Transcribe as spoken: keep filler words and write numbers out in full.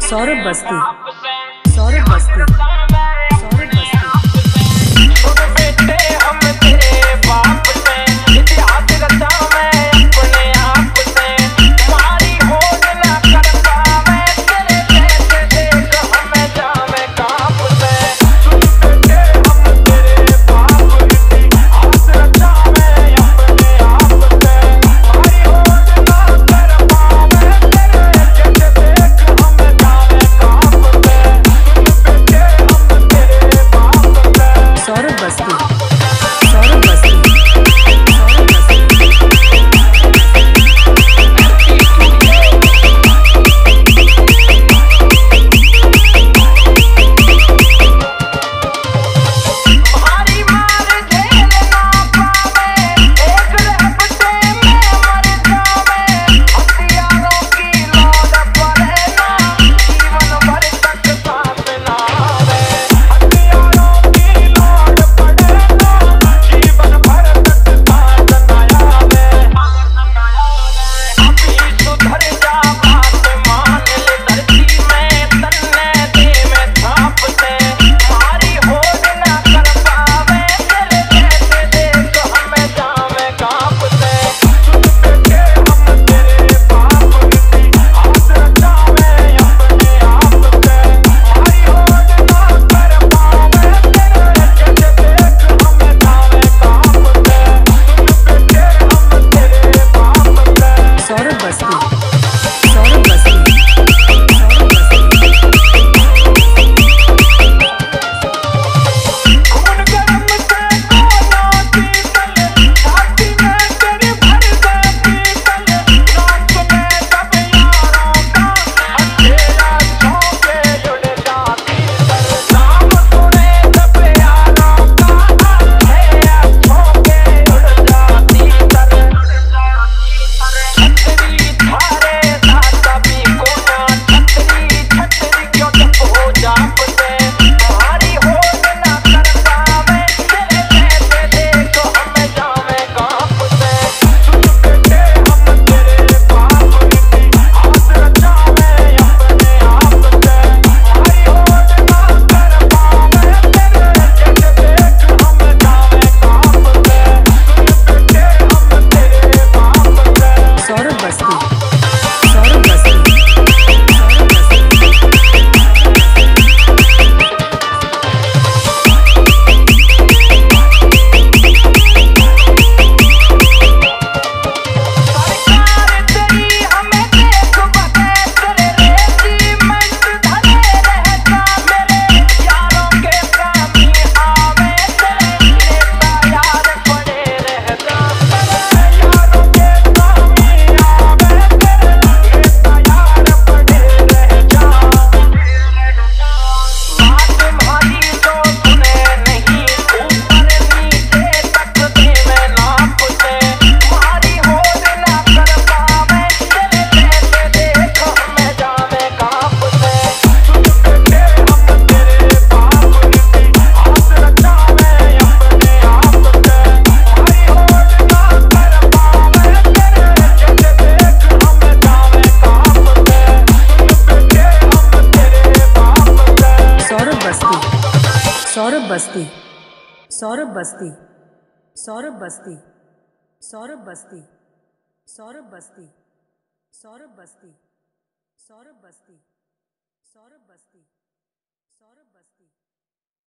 सौरभ बस्ती, सौरभ बस्ती, सौरभ बस्ती। बेटे हम तेरे बाप से इतिहास रचा मैं अपने आप से, तुम्हारी होड़ ना कर पावे तेरे जैसे देख हमें जावे काप से। बेटे हम तेरे बाप इतिहास रचा मैं अपने आप से, तुम्हारी होड़ ना कर पावे तेरे जैसे देख हमें जावे काप से। बेटे हम तेरे बाप से सौरभ बस्ती, सौरभ बस्ती, सौरभ बस्ती। भारी मार झेल ना पावे एक रपटे में मर जावे, हथियारों की लौट पड़े ना जीवन भर तक सांस ना आवे। हथियारों की लौट पड़े ना जीवन भर तक सांस ना आवे। अभी सुधर जा बात मान ले धरती में तन्ने दे में छाप से, हमारी होड़ ना कर पावे तेरे जैसे देख हमें जावे काप से। बेटे हम तेरे बाप इतिहास रचावे अपने आप से, हमारी होड़ ना कर पावे तेरे जैसे देख हमें जावे काप से। बेटे हम तेरे बाप से सौरभ बस्ती, सौरभ बस्ती, सौरभ बस्ती। खून गरम से कोना शीतल, छाती में तेरी भर दे पीतल, नाम सुने जब यारों का अंधेरा झोंके उड़ जाती सर। नाम सुने जब यारों का अंधेरा झोंके उड़ जाती सर। छतरी थारे साथ भी कोना छतरी छतरी क्यों चुप हो जाप से, हमारी होड़ ना कर पावे तेरे जैसे देख हमें जावे काप से। बेटे हम तेरे बाप इतिहास रचावे अपने आप से, हमारी होड़ ना कर पावे तेरे जैसे देख हमें जावे काप से। बेटे हम तेरे बाप से सौरभ बस्ती, सौरभ बस्ती, सौरभ बस्ती। सरकार तेरी हमें देख बते तेरे रेजिमेंट धरे रहता, मेरे यारों के कामी आवे तेरे नेता यार पड़े रहता। मेरे यारों के कामी आवे तेरे नेता यार पड़े रहता। बात भारी तो सुने नहीं ऊपर नीचे तक दे में नाप से, हमारी होड़ ना कर पावे तेरे जैसे देख हमें जावे काप से। बेटे हम तेरे बाप इतिहास रचावे अपने आप से, हमारी होड़ ना कर पावे तेरे जैसे देख हमें जावे काप से। बेटे हम तेरे बाप से सौरभ बस्ती, सौरभ बस्ती, सौरभ बस्ती, सौरभ बस्ती, सौरभ बस्ती, सौरभ बस्ती, सौरभ बस्ती, सौरभ बस्ती, सौरभ बस्ती, सौरभ बस्ती।